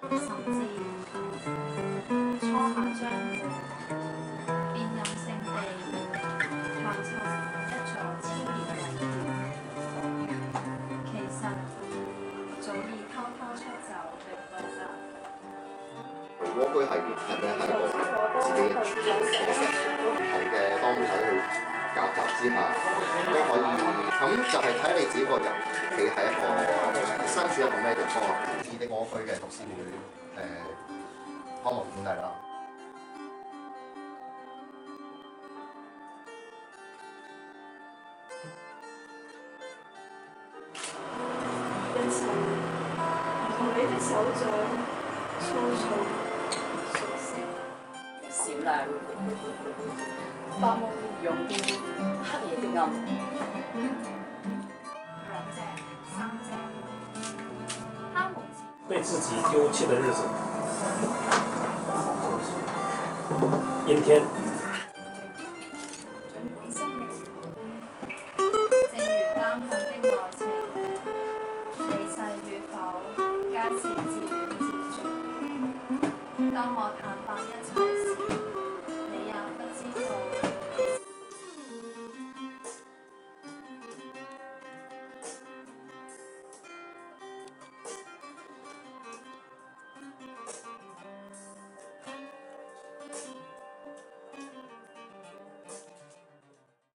甚至初夏將會變任性地探索一座超然危險，其實早已偷偷出走並不責。 如果佢係咪喺一個自己嘅處境唔同嘅當體去夾雜之下，都可以咁就係睇你自己個人企喺一個身處一個咩地方。異地我區嘅讀書會項目管理啦。 Vincent，同你的手掌粗糙熟悉， 閃亮，白霧融黑夜的暗。 兩隻、三隻，他們被自己丟棄的日子，阴天。